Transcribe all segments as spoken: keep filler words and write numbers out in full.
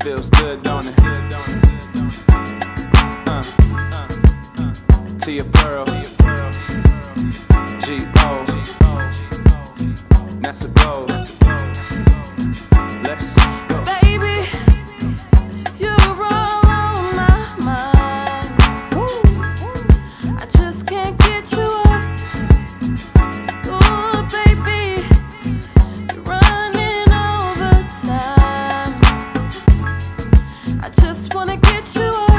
Feels good, don't it? Uh, Teah Pearl, G O, NASAGOLD. Let's go. Baby, you're all on my mind. Woo. I just can't get you off. Ooh, baby, you're running all the time. I just wanna get you off.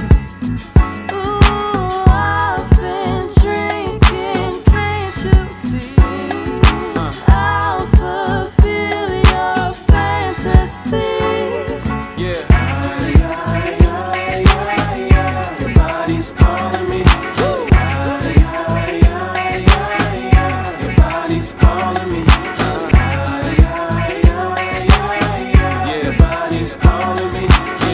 Ooh, I've been drinking, can't you see? I'll fulfill your fantasy. Yeah. Your body's calling me. Your body's calling me. Yeah, your body's calling me.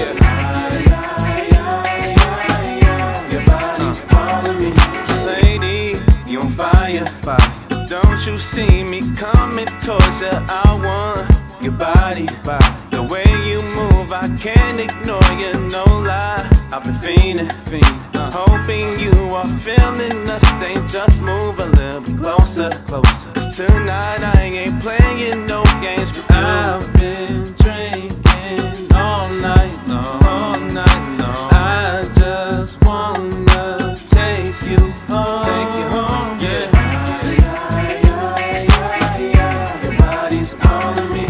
Yeah. Your body's calling me. Lady, you on fire. Fire. Don't you see me coming towards you? I want your body. The way you move, I can't ignore you, no lie. I've been fiending, fiending, uh, hoping you are feeling the same. Just move a little bit closer, closer. Cause tonight I ain't playing no games with you. I've been drinking all night long, all night long. I just wanna take you home, take you home, yeah. Your body's calling me.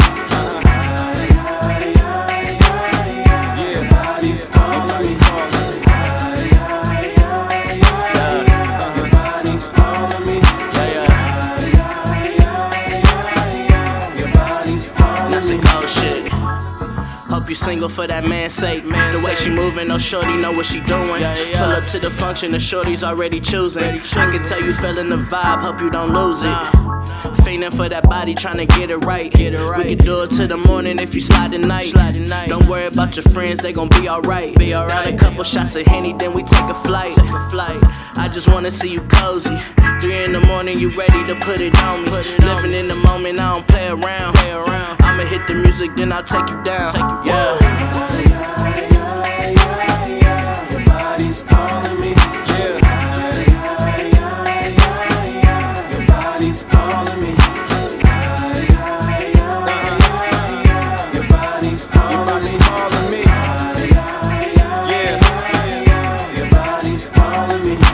Hope you single for that man's sake. Man, the way she moving, no shorty know what she doing. Yeah, yeah. Pull up to the function, the shorty's already choosing. I can tell you feeling the vibe, hope you don't lose it. Fiending for that body, trying to get it right. Get it right. We can do it till the morning if you slide tonight. Slide tonight. Don't worry about your friends, they gon' be alright. Be alright. A couple shots of Henny, then we take a flight. Take a flight. I just wanna see you cozy. Three in the morning, you ready to put it on me. Put it Living on. In the moment, I don't play around. Play around. I'ma hit the music, then I'll take you down. Take you yeah. Your body's calling me. Yeah. Your body's calling me. Your body's calling me. Yeah. Your body's calling me.